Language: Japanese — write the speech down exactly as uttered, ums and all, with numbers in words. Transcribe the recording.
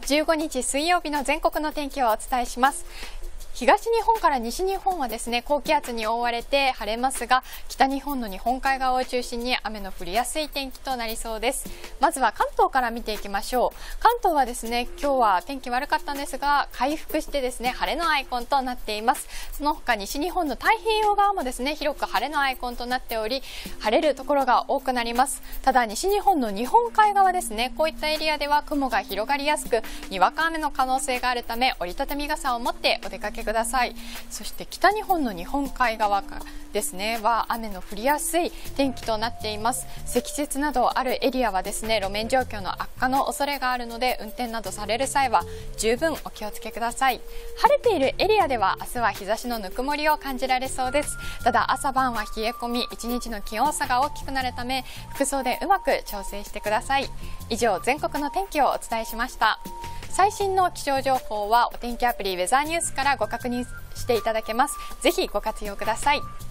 じゅうごにち水曜日の全国の天気をお伝えします。東日本から西日本はですね、高気圧に覆われて晴れますが、北日本の日本海側を中心に雨の降りやすい天気となりそうです。まずは関東から見ていきましょう。関東はですね、今日は天気悪かったんですが、回復してですね、晴れのアイコンとなっています。その他西日本の太平洋側もですね、広く晴れのアイコンとなっており、晴れるところが多くなります。ただ西日本の日本海側ですね、こういったエリアでは雲が広がりやすく、にわか雨の可能性があるため、折りたたみ傘を持ってお出かけください。そして北日本の日本海側ですねは雨の降りやすい天気となっています。積雪などあるエリアはですね、路面状況の悪化の恐れがあるので、運転などされる際は十分お気をつけください。晴れているエリアでは明日は日差しのぬくもりを感じられそうです。ただ朝晩は冷え込み、一日の気温差が大きくなるため、服装でうまく調整してください。以上、全国の天気をお伝えしました。最新の気象情報はお天気アプリウェザーニュースからご確認していただけます。ぜひご活用ください。